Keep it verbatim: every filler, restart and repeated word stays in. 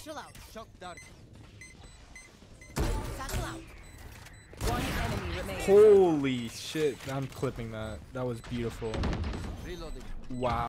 Satchel out. Shock dart. Satchel out. One enemy remaining. Holy shit! I'm clipping that. That was beautiful. Reloading. Wow.